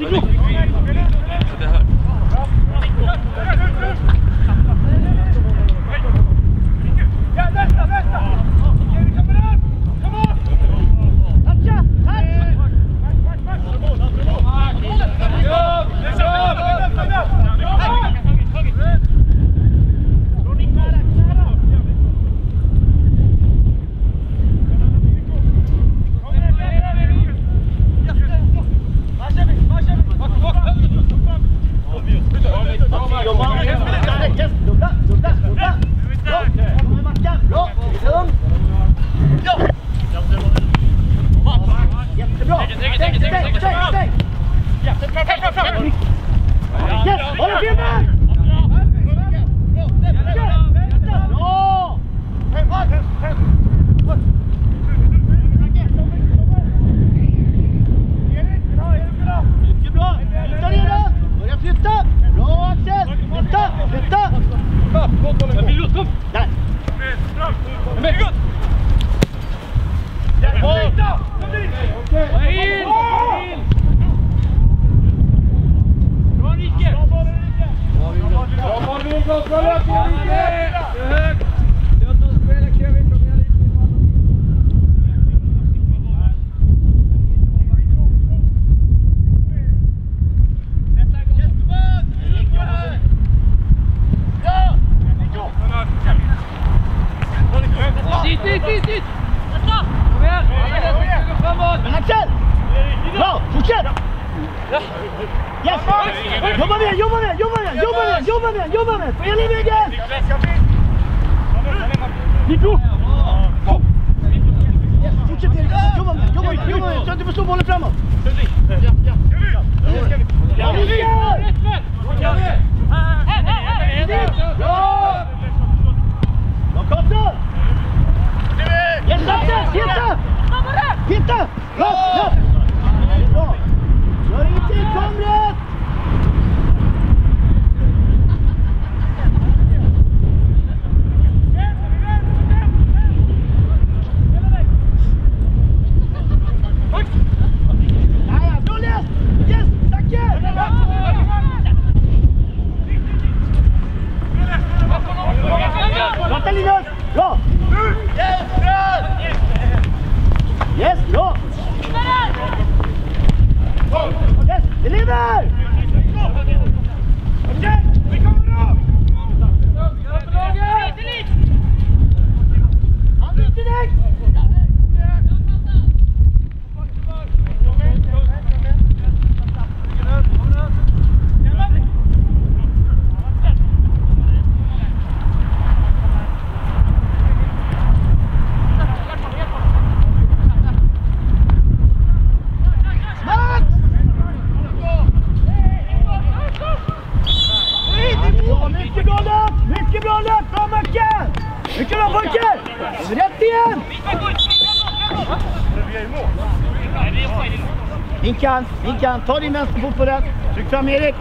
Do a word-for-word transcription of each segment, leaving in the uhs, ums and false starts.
Inkan, Inkan, ta din vänsterfot på den. Tryck fram Erik.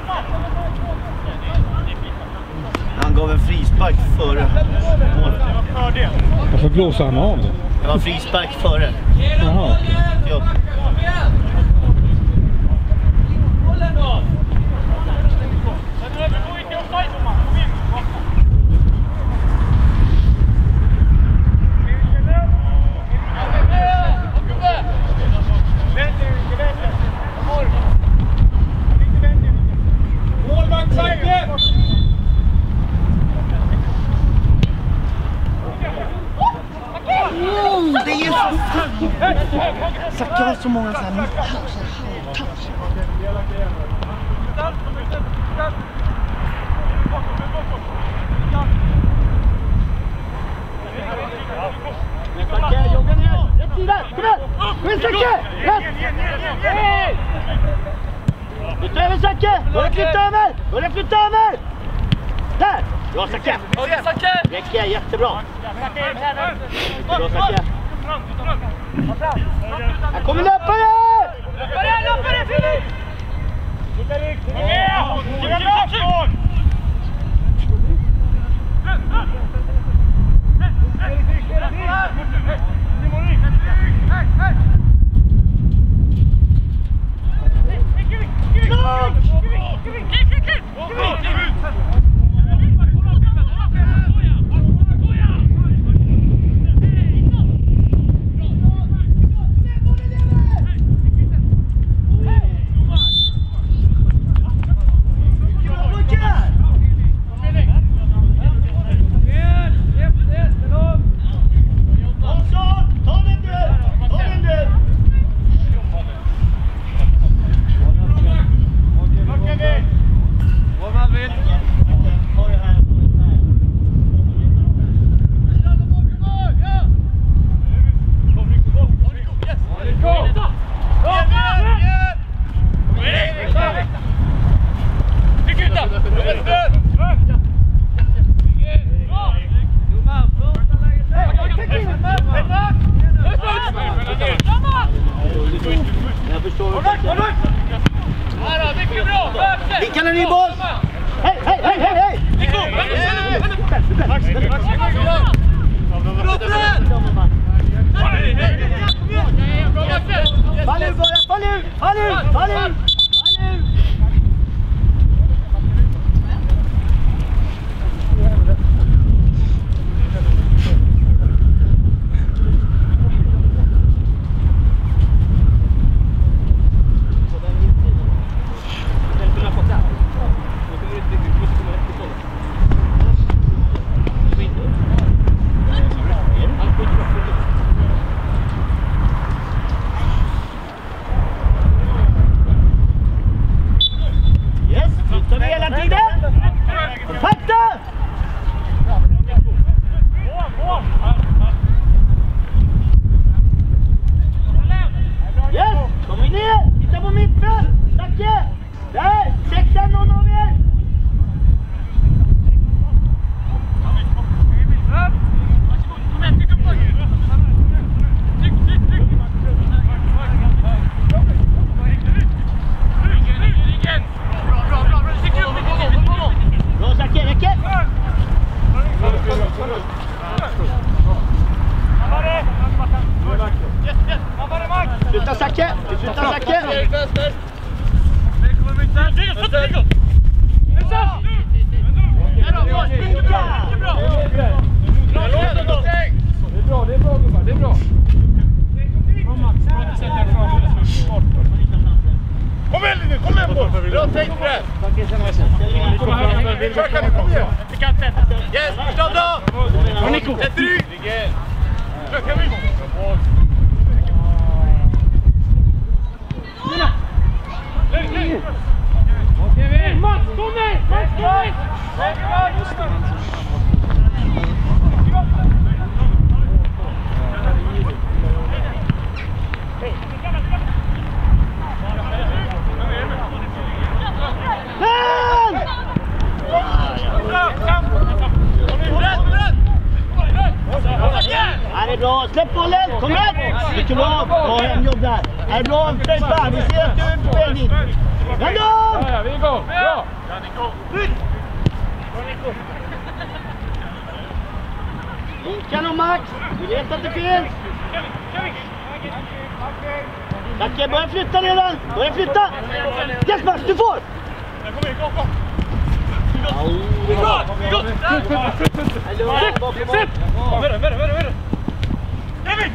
Han gav en frispark före målet. Varför blåser han av det? Det var frispark före. Jaha. Ja. Det är ju så fan! Zacke har så många sådana här touch. Zacke, jogga ner! Rätt sida! Kom igen! Kom igen Zacke! Rätt! Flytta över Zacke! Börja flytta över! Börja flytta över! Där! Bra Zacke! Räcker, jättebra! Bra Zacke! Här kommer löpare! Löpare, löpare Filip! Go! Vilken är ny boll? Hej, hej, hej, hej, hej! Fall ur bara, fall ur, fall ur, fall ur! Sluta Zacke! Sluta Zacke! Kom igen nu, kom igen boll! Bra tänk på det! Kör kan du, kom igen! Yes, förstå då! Sätt rygg! Kör kan vi! Okej, Mats, kom ner! Mats, kom ner! Är det bra? Släpp bollen! Kom igen! Mycket bra! Bra hemjobb där! Är det bra? Främpa! Vi ser att du är på väg dit! Vänd om! Ja, vi går! Bra! Linkan och Max! Vi vet att det finns! Zacke, börja flytta redan! Börja flytta! Yes Max, du får! Vi går! Vi går! Sitt! Sitt! Värre, värre, värre, värre! Kevin!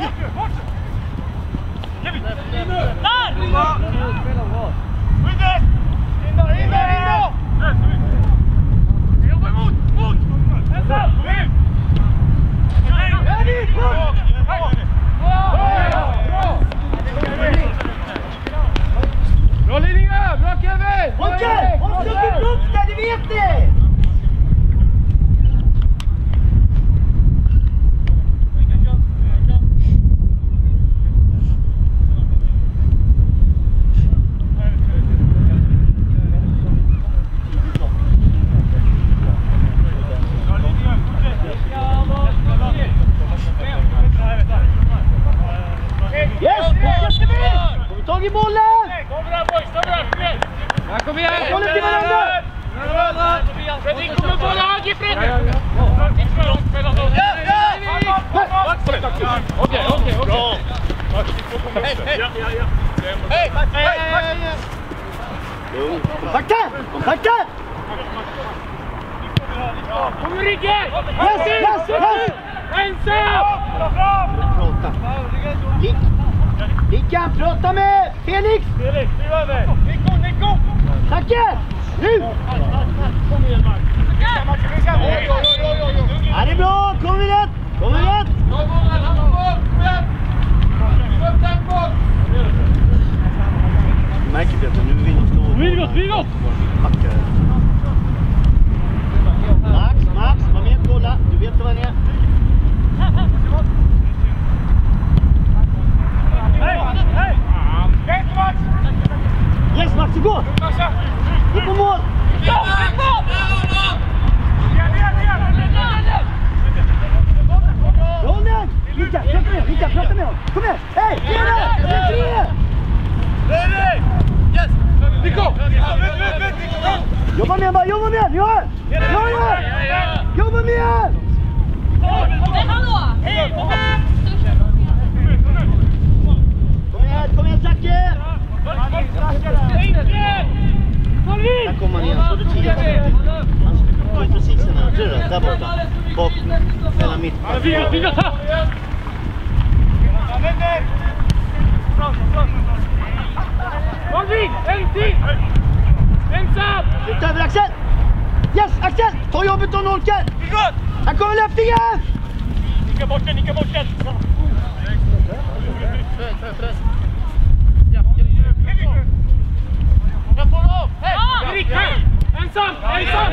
Kevin! Där! Skynda! In där, in där, in där! Jobba emot! Mot! Ensam! In! Är dit! Bra! Bra linje! Bra Kevin! Okej! Håll upp upp där, det vet ni! Tag i bollen! Kom bra boys, kom bra! Ja, kom igen! Bollen till varandra! Fredrik, kommer bollen här, ge Fredrik! Okej, okej, okej. Hej, hej! Hej, hej, hej! Kompakta! Kompakta! Kom i ryggen! Yes, yes, yes! Ensam! Prata. Lick. Lickan, prata med Felix! Felix, nu över! Nico, Nico! Zacke! Nu! Kom igen, Mark! Zacke! Ja, det är bra! Kom igen! Kom igen! Kom igen, han har boll! Kom igen! Upp den boll! Du märker Peter, nu vill vi stå... Vi vill gått, vi vill gått! Max, Max, var med och kolla. Du vet vad ni är. Hej! Hej! Hej, Max! Yes, Max, gå! Gå på mål! Rollen! Lika, prata med honom! Lika, prata med honom! Kom igen! Hej! Tre där! Tre! Ready! Yes! Nico! Vänta, vänta, vänta! Jobba med bara, jobba med! Johan! Johan! Jobba med! Men hallå! Hej! Kom igen, kom igen Zacke! Där kommer han igen, så du tio. Han står precis den här, tror du? Där borta. Bak, mellan mitt. Malvin! En till! Ensam! Flytta över Axel! Yes, Axel! Ta jobbet om Nolken! Här kommer löpningen! Nicka bort den, nicka bort den! Jag får av! Hej! Erik, hej! Ensam! Ensam!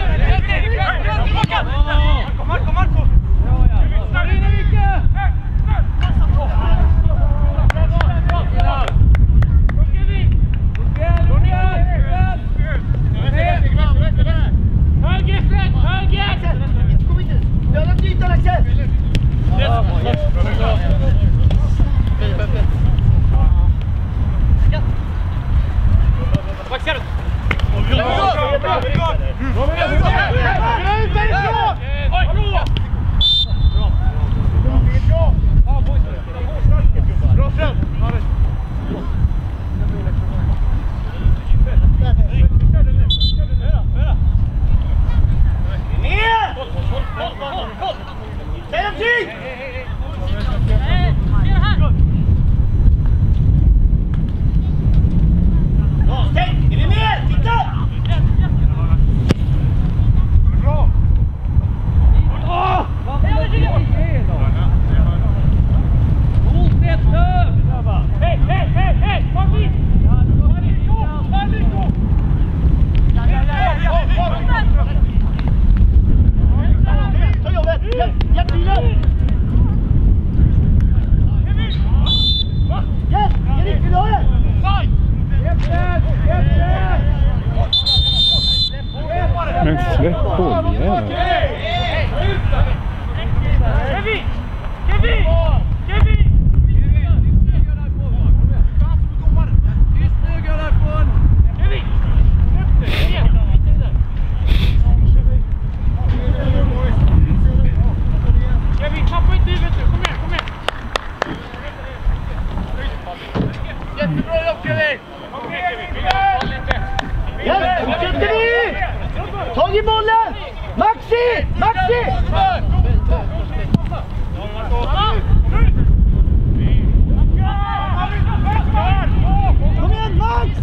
Marco, Marco! Stanna in, Erik! Men släpp på igen. Kevin! Kevin! Kevin! Tyst nu, gå därifrån! Kevin! Kevin, tappa inte huvudet nu. Kom igen, kom igen! Jättebra jobb, Kevin! Okej, Kevin! Ja, fortsätter vi! Tag i bollen! Maxi! Maxi! Kom igen, Max!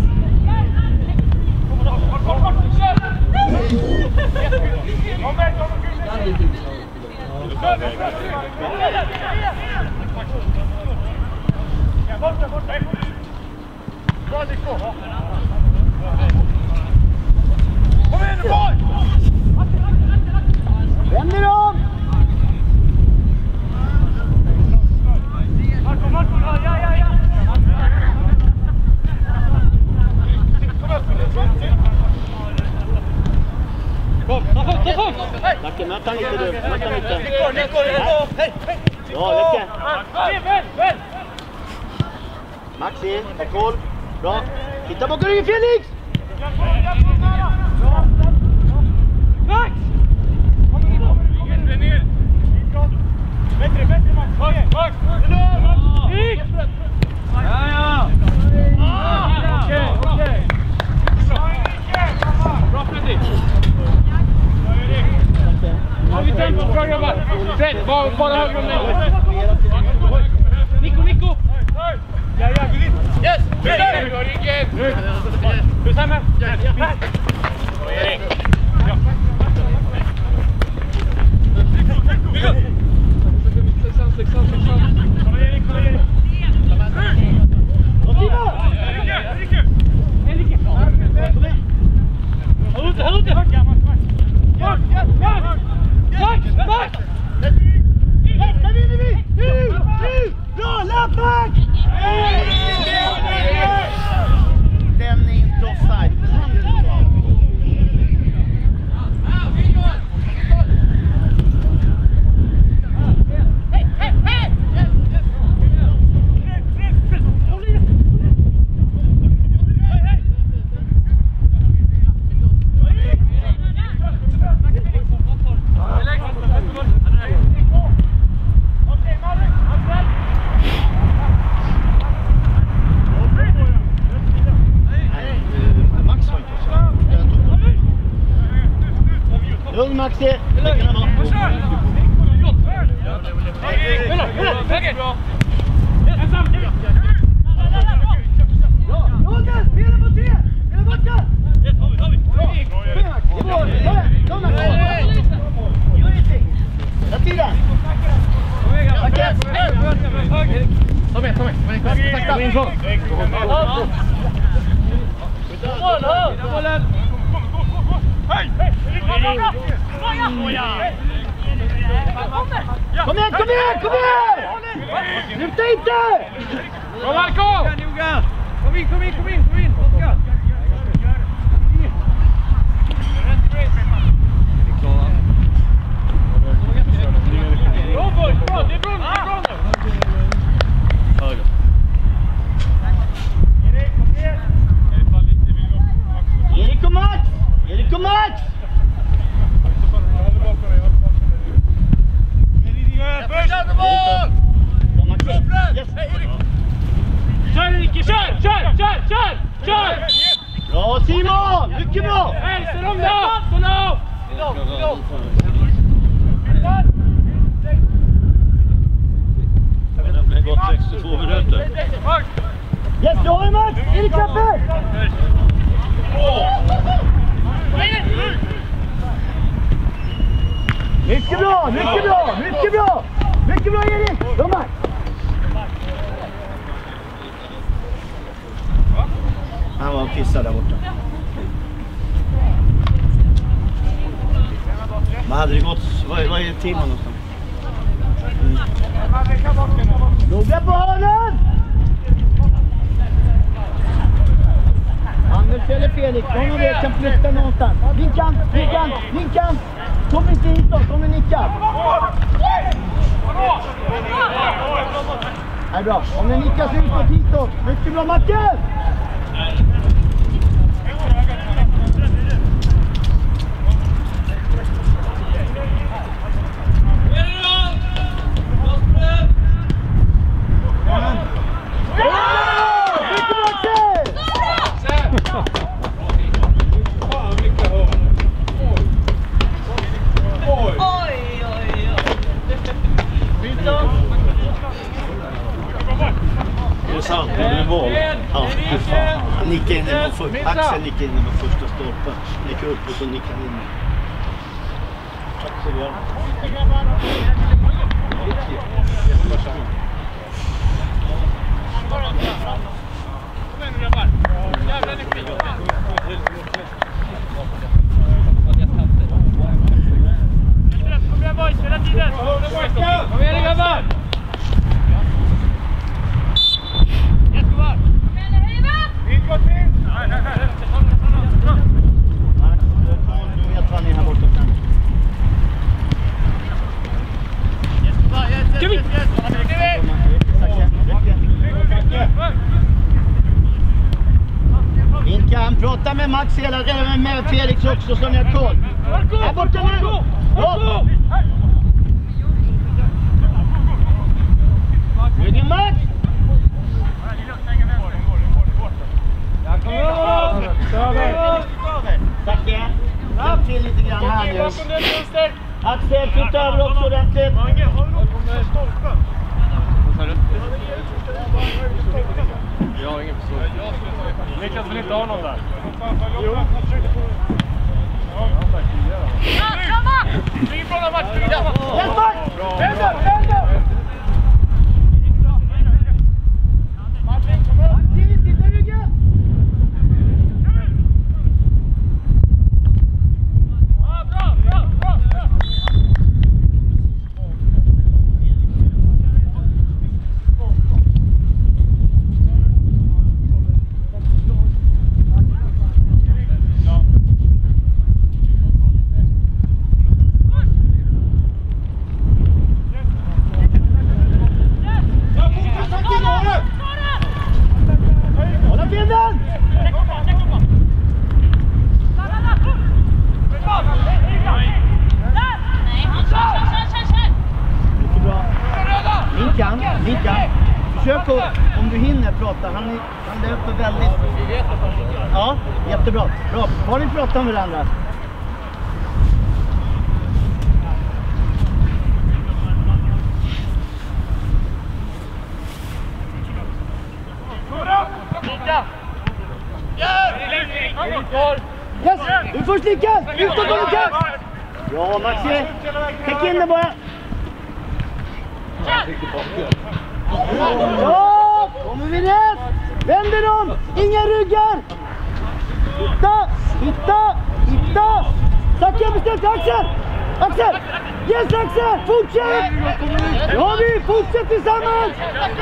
Kom igen nu, boy! Vänder om! Marco, Marco, ja, ja, ja! Kom, ta fort, ta fort! Nacke, möt han inte du. Möt han inte. Nico, Nico, Nico! Hej, hej! Bra, Läcke. Väl, väl! Maxi, ta koll. Bra. Titta bakom ryggen, Felix! Max! Bättre, bättre Max! Max! Gick! Ja, ja! Okej, okej! Bra Fredrik! Har vi tempo kvar grabbar? Sätt, bara höger om mig! Nico, Nico! Ja, ja, yes! Vidare! Du har ryggen! Du samma! Erik! Sexan, sexan, sexan. Kom igen, kom igen. Och Timo! Enrique! Enrique! Kom igen. Håll ute, håll ute! Max, Max! Max! Max! Max! Där vinner vi! Nu! Nu! Bra, löp Max! Den är inte offside. Hej, hej, hej! Maxi. Det kan det vara. Ja, Roger! Spela på tre! Spela borta! Ta tiden! Ta med, ta med. Sakta, in från. Bollen! Hej! Kom igen, kom igen, kom igen! Sluta inte! Bra Marco! Kom in, kom in, kom in, kom in! Oskar! Bra boys, bra! Det är bra, det är bra nu! Höger. Erik och Max! Erik och Max! Kör Erik, kör, kör, kör, kör, kör! Bra Simon! Mycket bra! Hej, ställ om då! Ställ om! Det har gått sextiotvå minuter. Yes, du har det Max! Erik Kappe! Mycket bra, mycket bra, mycket bra! Mycket bra Erik! Bra Max! Han var pissad där borta. Vad hade det gått? Vad, vad är Timon någonstans? Noga på hörnen! Anders eller Felix, någon av er kan flytta någonstans. Vinkan, vinkan, vinkan! Kom inte hitåt, kom och nicka! Det är bra, om ni nickar så utåt hitåt. Mycket bra Marcus! Nicka in den på för, Axel nickar in den på första stolpen. Nicka upp och så nickar in den. Axel gör. Kom igen boys, hela tiden! Kom igen grabbar! Du vet vad ni är här borta sen. Ska vi? Vinkan, prata med Max hela tiden, med Felix också så ni har koll. Här borta nu! Ja. Ryggen Max! Tacka. Hjälp till lite grann här nu. Axel, flytta över också ordentligt. Jag har ingen person. Niklas vill inte ha någon där. Spring ifrån den matchen. Hjälp Max! Vänder, vänder! Försök att, om du hinner prata, han, han löper väldigt... Ja, jättebra. Bra. Har ni pratat med varandra? Yes! Du får slicka! Utåt vad du kan! Bra Maxi! Täck in det bara! Ja! Kommer vi rätt! Vänder dem! Inga ryggar! Hitta! Hitta! Hitta! Sacka bestämt! Axel! Axel! Yes Axel! Fortsätt! Ja vi! Fortsätt tillsammans!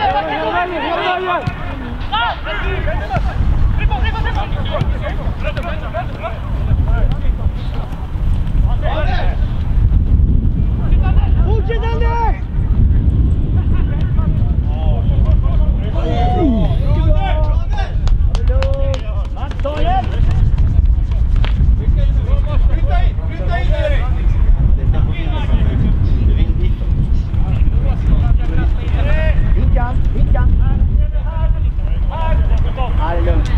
Fortsätt Anders! Max, ta igen! Vickan, Vickan. Ja, det är lugnt.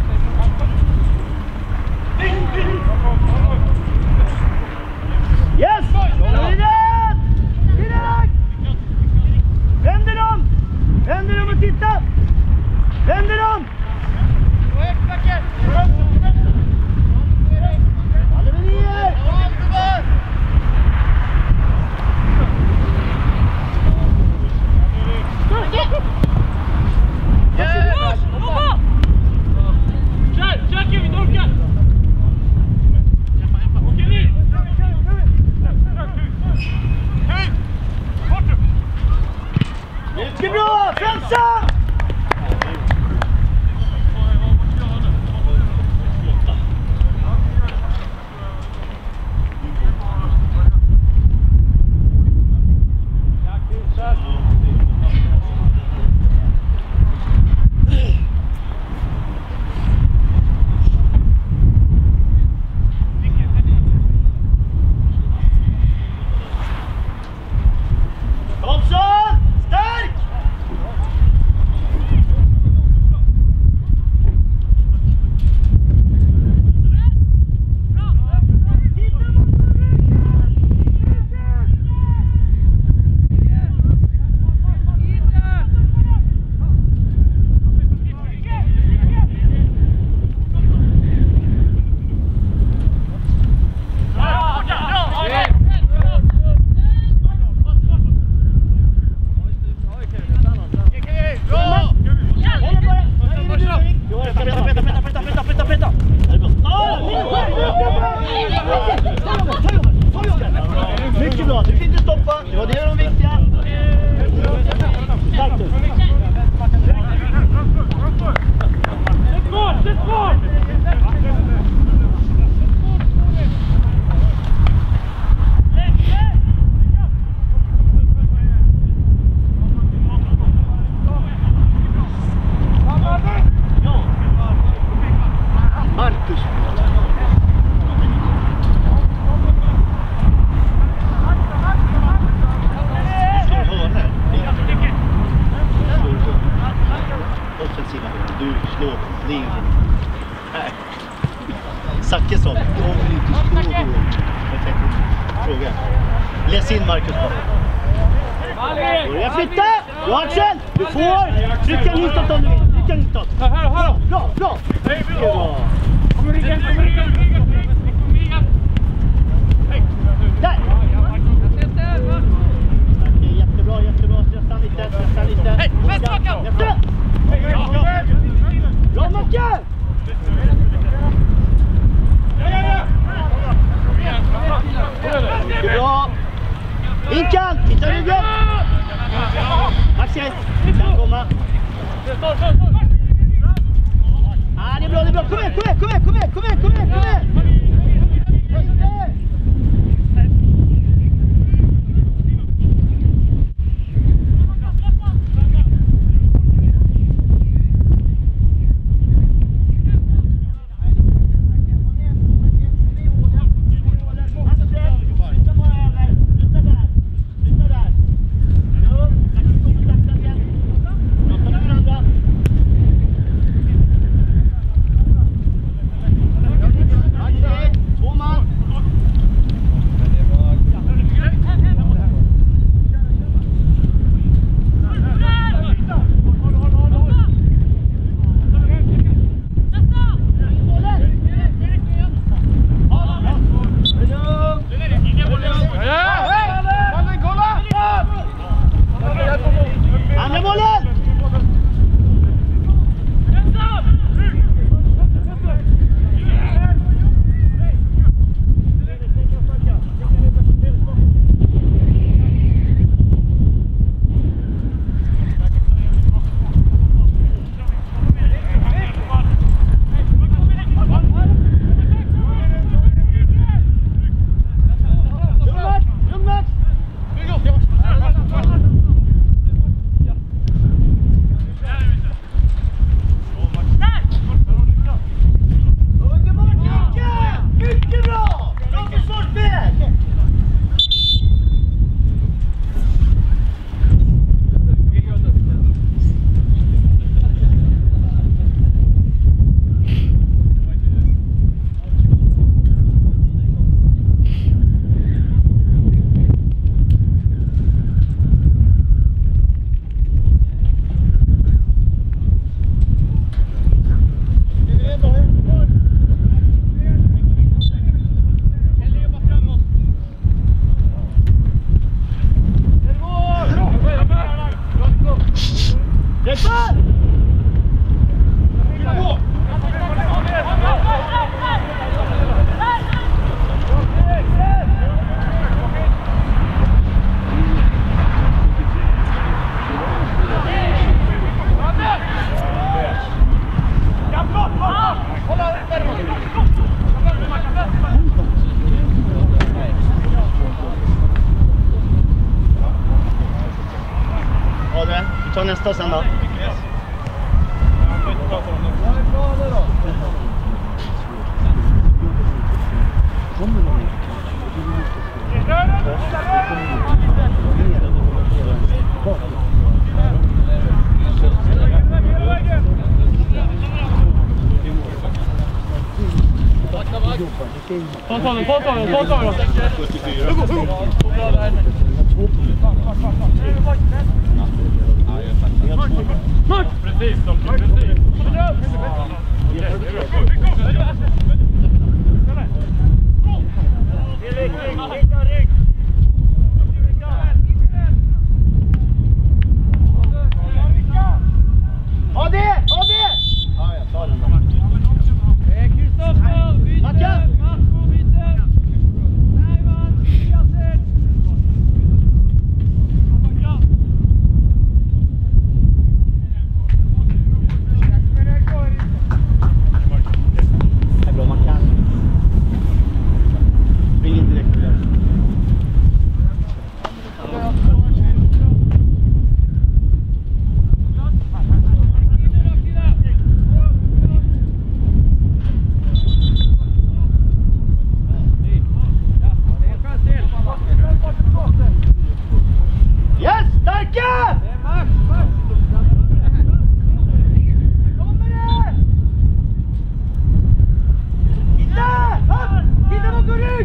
Yes! Vidare! Vidare! Vänder dem! Vänder dem och titta! Vänder dem! Håller vi ner! Mycket bra! Frälsa! Mycket bra, du kan inte stoppa. Det var det de viktiga. Tack du. Sätt kvar, sätt kvar! Marcus. Du slår linjen. Nej. Zackesson. Jag vill inte slå då. Jag tänkte fråga. Läs in Marcus på. Börja flytta! Ja Axel! Du får! Trycka nitåt om du vill. Trycka nitåt. Bra, bra, bra. Bra. Kommer igen, kommer igen. Där! Jättebra, jättebra. Stressa lite, stressa lite. Hej, väst backa! Jätte! Bra Macke! Mycket bra! Inkan! Titta ryggen! Maxi! Kan komma! Ah, det är bra, det är bra! Kom igen, kom igen, kom igen, kom igen, kom igen, kom igen, kom igen! Två man! passa sen då. Ta tag, ta tag, ta tag. Precis, precis. Ha det! Ha det! Ja, jag tar den då. Macka! Det är bra, man kan. Ring inte direkt. Yes! Starka! Kommer det! Titta! Upp! Titta bakom rygg!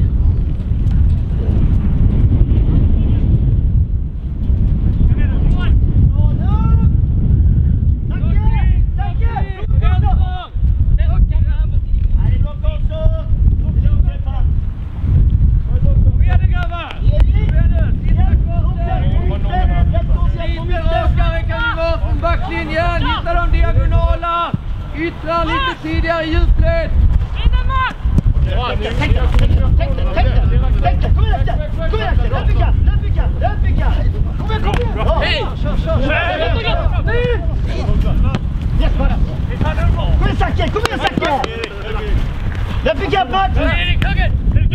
Backlinjen, hitta de diagonala. Yttra lite tidigare i djupled. Tänk dig, tänk dig, tänk dig, tänk dig, tänk dig, kom igen efter, kom igen efter, löpvika, löpvika, löpvika, kom igen, kom igen, hej, kör, kör, kör, nu, yes, bara, kom igen Zacke, kom igen Zacke, löpvika, Mats, Erik, höger,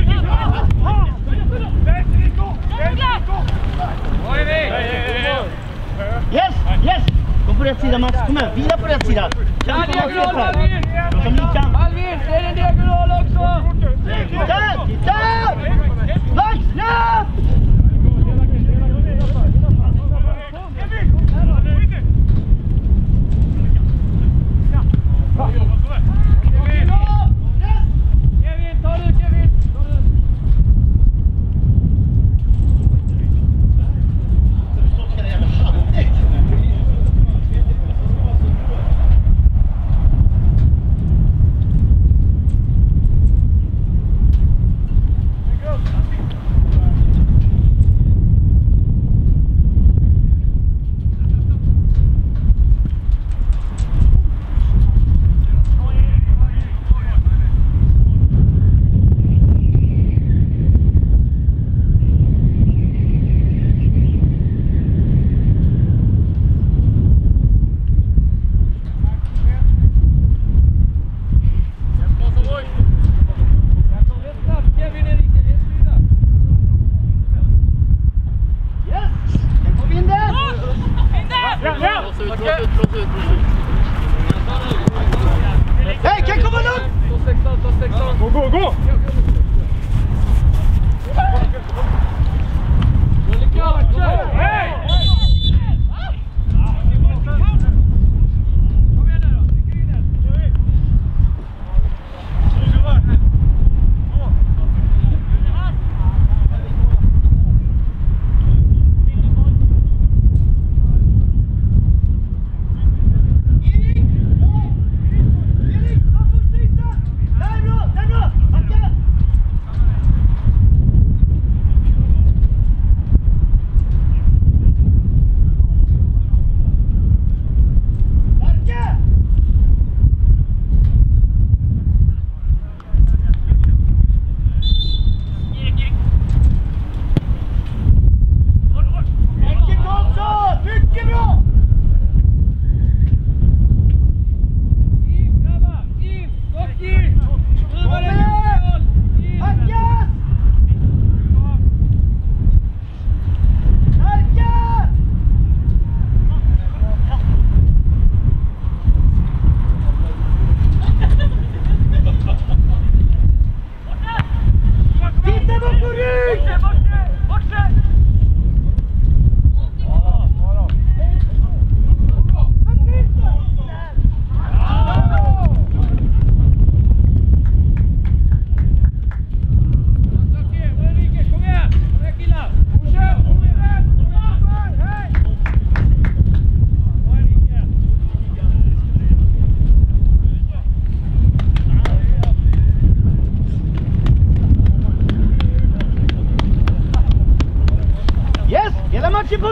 yes, yes, gå på rätt sida Mats, kom igen, vila på rätt sida, ja, diagonal, Alvin, kom igen, Alvin, det är en diagonal också. titta, titta, Max, löp! Kevin, ta du Kevin. Hej, kan komma lugnt! Gå, gå, gå! Hej! Erik, var först yta! Där är bra, där är bra! Backa!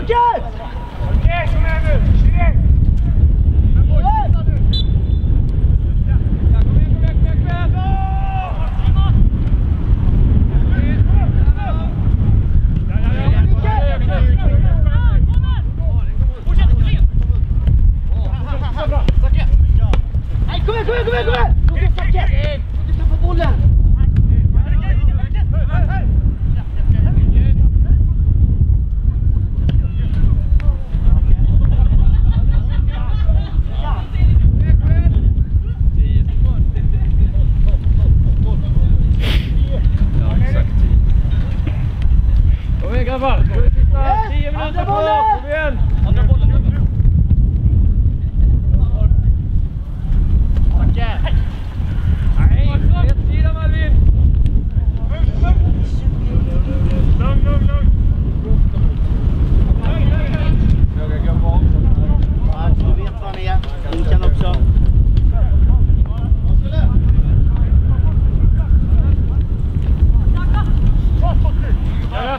Lukas! Okej, kom igen nu! Tjej! Kom igen, kom igen, kom igen, kom igen! Lukas, Zacke! Du tappar bollen! Kom igen grabbar! Sista tio minuter på! Kom igen! Andra bollen! Nej, rätt sida Malvin! Lugn, lugn, lugn! Jag går bak. Ja, du vet vad han är. Ni kan också. Ja.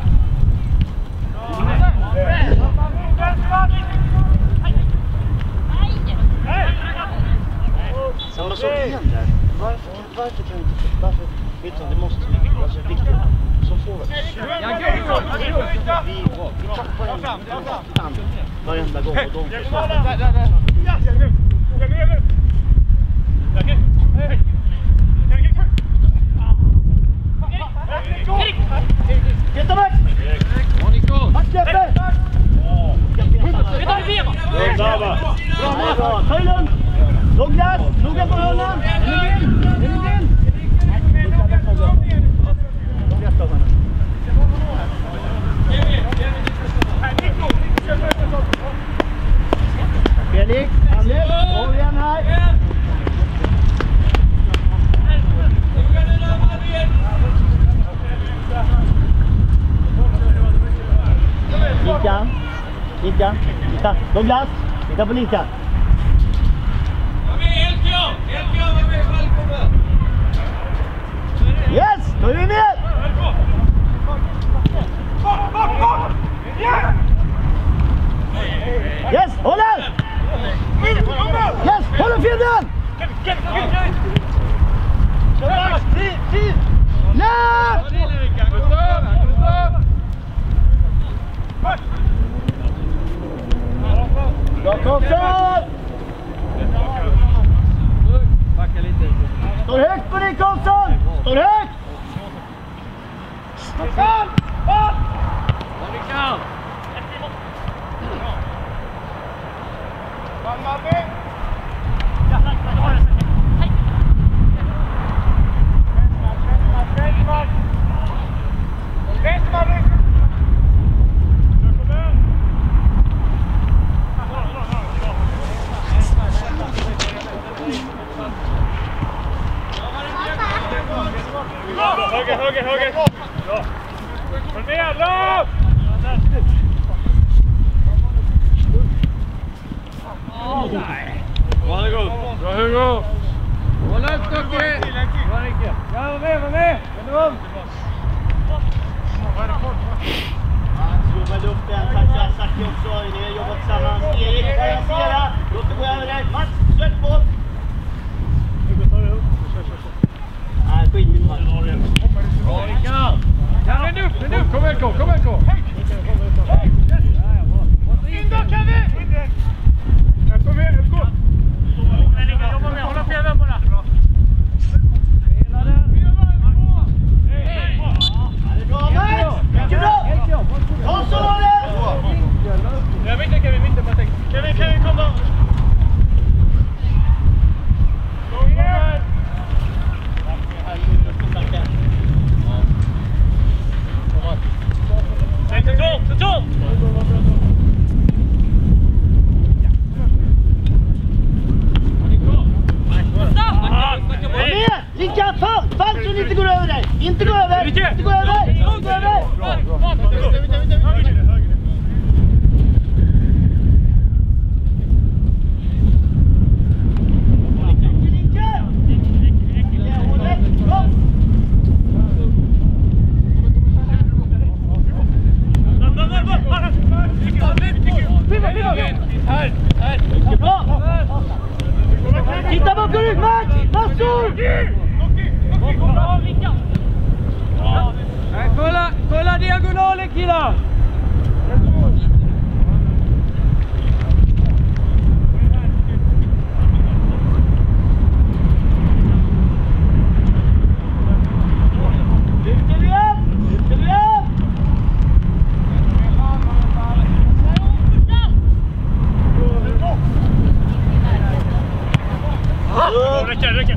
Samma sak igen där. Varför, varför kan inte... Varför? Vet du, det måste vi. Alltså det är viktigt. Som forward. Vi, vi tappar en hand varenda gång och de försvarar. Titta Max! Max släpper! Bra, va? Bra, bra! Ta i lugnt! Douglas, noga på hörnan! Felix, Anders, kom igen här! Linkan, Linkan, titta, Douglas, titta på Linkan. Yes, då är vi med! Yes, håll den! Yes, håll den fjärden! Läpp! Bra Karlsson! Står högt på dig Karlsson! Står högt! Karlsson! Bort! Höger, höger, höger! Kom med, löp! Varsågod! Bra Hugo! Håll upp Stocke! Bra Nicke! Ja, var med, var med! Vänd om! Skruva luften, tackla Zacke också. Ni har jobbat tillsammans. Erik, balansera. Låt det gå över dig. Mats, sök på! Nej, skitmycket Mats. Bra Rickard! Ja, vänd upp, vänd upp! Kom igen, kom, kom igen, kom! In då, Kevin! Kom igen, let's go! Jobba med, hålla fjärden på det! Spela den! Det är bra Max! Mycket bra! Karlsson har det! Jag vet inte Kevin, mitt bara tänk. Kevin, Kevin, kom då! Kom igen! Central, central! Kom igen! Linkan, fall! Fall så den inte går över dig! Inte gå över! Inte gå över! Inte gå över! Kom Back och rygg, Max! Massor! Nej, kolla, kolla diagonalen, killar! Räcker, räcker!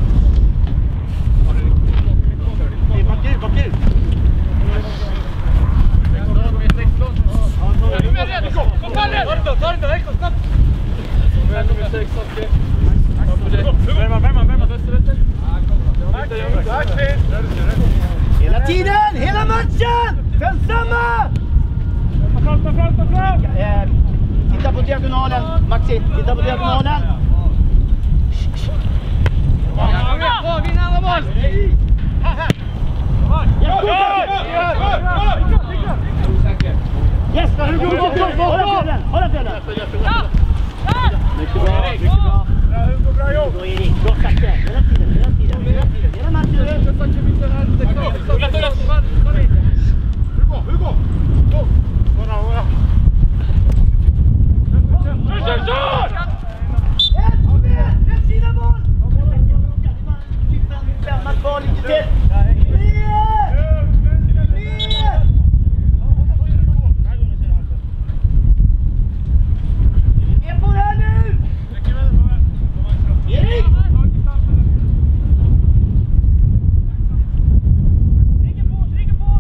Back ut, back ut! Hela tiden! Hela matchen! Följ samma! Eh, titta på diagonalen, Maxi. Titta på diagonalen. Bra, vinna andra boll! Yes, nu går vi bort! Hålla fjällen! Hålla fjällen! Mycket bra, mycket bra. Bra jobb! Då Erik, bra Zacke. Hela tiden, hela tiden, hela tiden. Hela matchen. Hugo, Hugo! Gå! Vara, vara! Kör, kör! Ett, kom igen! Rätt sida boll! Femma kvar lite till! Ner! Ner! Ner på det här nu! Erik! Ligger på, ligger på!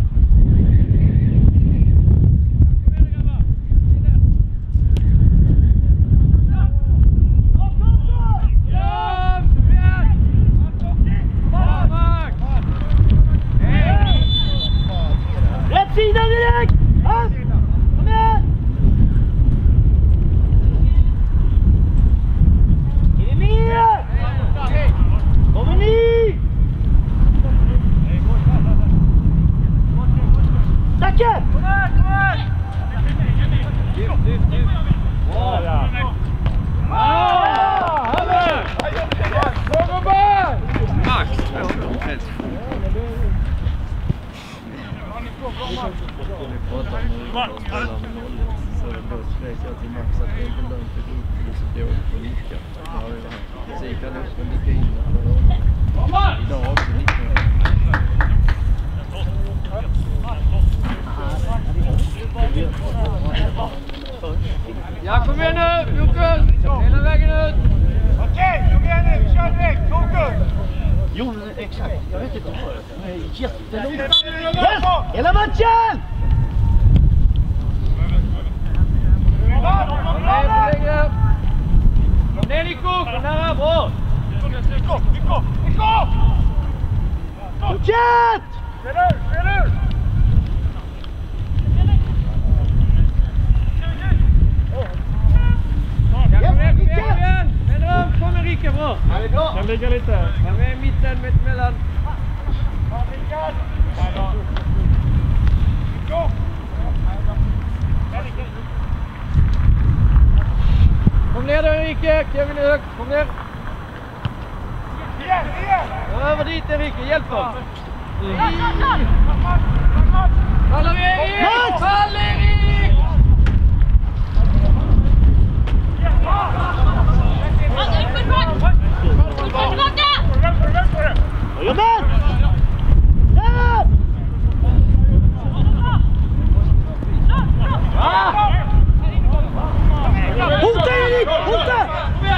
Rätt sida direkt! Ja. Kom igen! Är ni med? Kommer ni? Zacke! Kom här, kom här! Max! Så då skrek jag till Max att det är inte lönt att gå upp till så dåligt på nicka. Så gick han upp och nickade in. Idag också nickade. Ja, kom igen nu! Fokus! Hela vägen ut! Okej, kom igen nu! Kör direkt! Fokus! Jo, exakt. Jag vet inte. Det är jättelångt. Yes! Hela matchen! Kom ner Nico! Kom nära, bra! Nico! Nico! Nico! Fortsätt! Spela ur! Spela ur! Ja, kom igen, kom igen, kom igen! Vänder om, kom Enrique, bra! Ja, det är bra! Kan ligga lite. Han är i mitten, mitt emellan. Ja, Rickard! Nico! Kom ner då Enrique, Kevin är högt, kom ner! Igen, igen! Över dit Enrique, hjälp dem! Fall Erik! Fall Erik! Jajamän! Där! Hota Erik! Hota!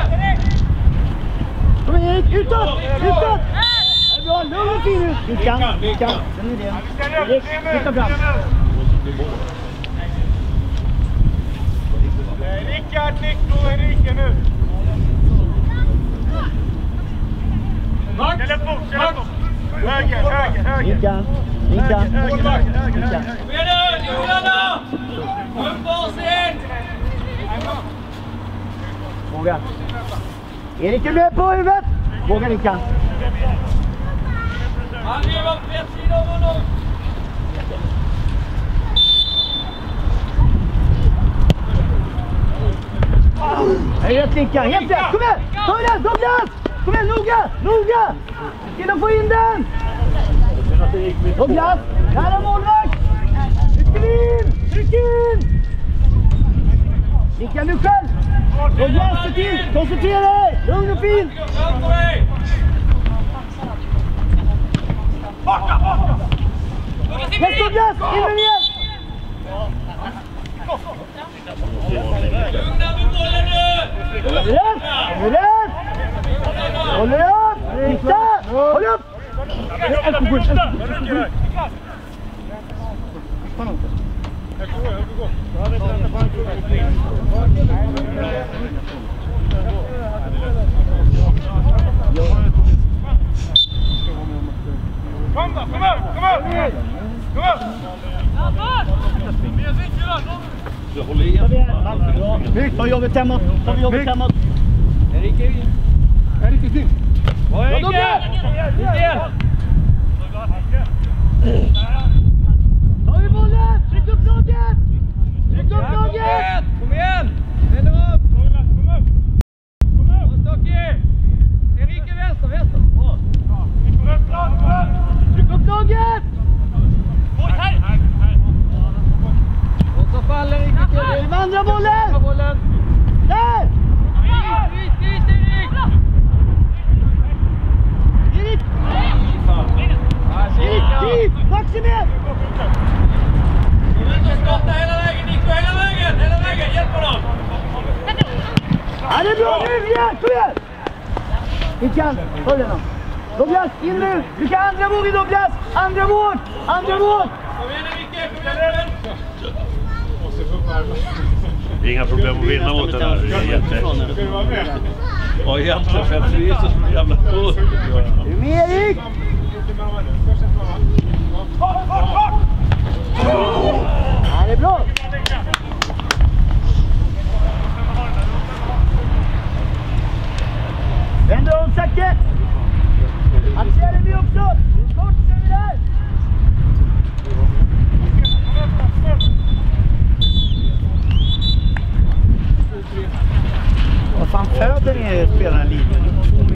Kom igen Erik, utåt! Utåt! Det är bra, lugn och fin ut! Du kan, du kan. Sen är det. Erik, flytta fram. Rickard, Nico, Enrique nu. Ställ upp upp, ställ upp upp. Höger, höger, höger. Rickard, Rickard, Rickard. Kom igen nu, Johanna! Upp varsin! Våga. Erik är med på huvudet. Våga Rickard. Han lever på rätt sida av honom. Hej rätt Rickard, helt rätt. Kom igen, kom igen, Douglas! kom igen, noga, noga! In och få in den! Douglas, här är målvakt! Tryck in, tryck in! Nicka nu själv! Douglas, se till, koncentrera dig! Lugn och fin! Yes, Douglas, in med igen! Rätt! Rätt! Håller upp! Titta! Håll upp! Kom då, kom upp, kom upp! Kom upp! Jag håller igen. Mycket, ta jobbet hemåt. Ta jobbet hemåt. Erik är in. Erik är in. Vad Douglas? Ta i bollen! Tryck upp laget! Tryck upp laget! Kom igen! Vänder upp! Erik är vänster, vänster. Tryck upp laget! Och så faller Erik. Till andra bollen! Bollen. Där! Dit, dit, Erik! Erik! Erik, dit! Maximera! Skotta hela vägen, Nico, hela vägen, hela vägen, hjälp honom! Ja, det är bra nu, igen, kom igen! Mikael, följ honom. Douglas, in nu! Du kan andra vågen, Douglas! Andra våg! Andra våg! Kom igen Micke, kom igen! Det är inga problem att vinna mot den här. Ja, egentligen för jag trivs som en jävla skor. Är du med, Erik? Ja, det är bra! Vänder om, Zacke! Axel, är vi också! Kort, ser vi där! Vad fan föder ni er spelaren linjen?